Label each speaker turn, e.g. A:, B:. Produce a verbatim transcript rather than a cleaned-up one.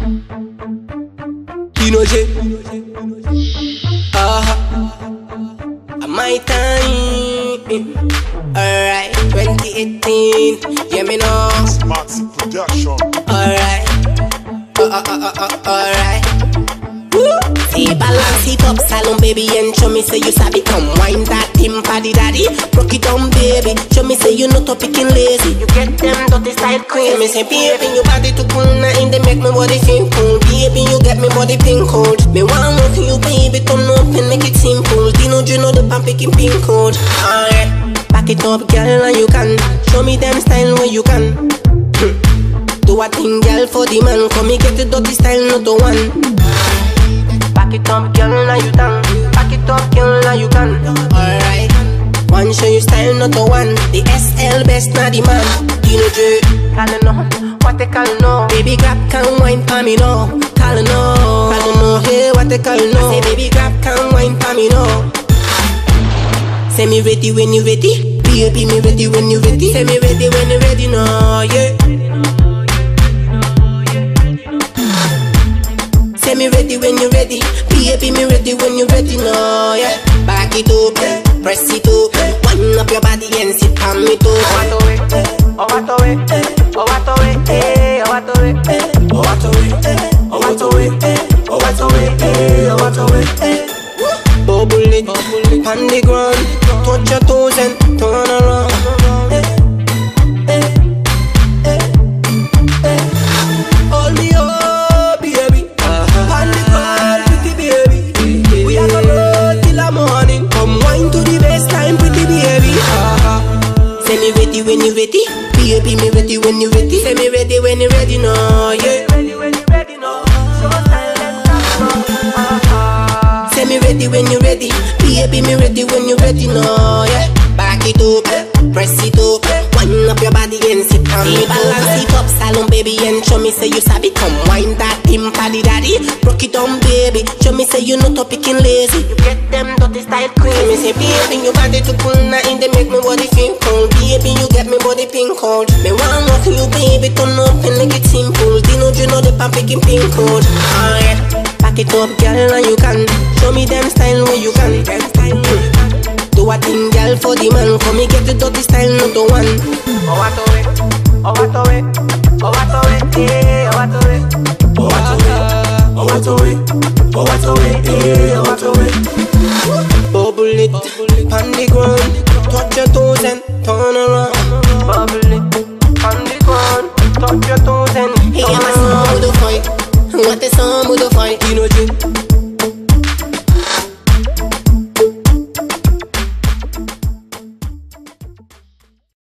A: Deeno Jay. Uh-huh. My time. Alright, twenty eighteen. Yeah, me know.
B: Maxi Production.
A: Alright. Uh, uh, uh, uh, uh, alright. See, balance it up, salon baby, and show me say you sabi. Come wine that thing, paddy daddy. Rock it down, baby. Show me say you not a picking lazy. You get them dirty style queen. Me say, baby, you body too cool, nothing they make me body feel cool. Baby, you get me body pink cold. Me want love you, baby, turn up and make it simple. Deeno Jay know the pan picking pink code. Alright, back it up, girl, and you can show me them style where you can. Do a thing, girl, for the man. Come me get the dirty style, not the one. Back it up, girl, now you done. Back it up, girl, now you can. Alright, one show you style, not the one. The S L best, not the man. Deeno Jay, call no, what they call no. Baby grab can wine for me no. Call no, call no, hey, what they call no. Say baby grab can wine for me no. Say me ready when you ready. Baby me ready when you ready. Say me ready when you ready, no, yeah. Say me ready when you ready. Baby me ready when you ready, no, yeah. Back it up, press it up. Wind up your body and sit on me too. Oh what away, oh what away, oh what away, eh, oh what away, oh what away, oh what away, oh what away, eh, oh what away. Bubble it, on the ground. Touch your toes and turn around. Hold me up, baby. On the ground, pretty baby. We are gonna roll till the morning. Come wine to the baseline, pretty baby. Say me ready when you ready. Baby, me ready when you ready. Say me ready when you ready, no, yeah. Ready when you ready, no. Say me ready when you ready. Baby, me ready when you ready, no, yeah. Back it up, press it up. Wind up your body and sit on me. Balance it up, salon baby, and show me say you sabi. Come wine that thing, paddy daddy. Rock it down, baby. Show me say you not a picking lazy. You get them dirty style queen. Me say baby, you body too cool, nothing they make me body feel cold. Baby, you get me body pink cold. Me want love you, baby, turn up and make it simple. Deeno Jay know the pan picking pink code. Alright, back it up, girl, and you can show me them style where you can. Do a thing, girl, for the man. Come me get the dirty style, not the one. Oh what away, oh what away, oh what away, eh, oh what away, oh what away, oh what away, oh what away, eh, oh what away. Bubble it, on the ground. Touch your toes and turn around. Bubble it, on the ground. Touch your toes and turn around. Hey, I'm a song with a fight. What a song with a fight, Deeno Jay.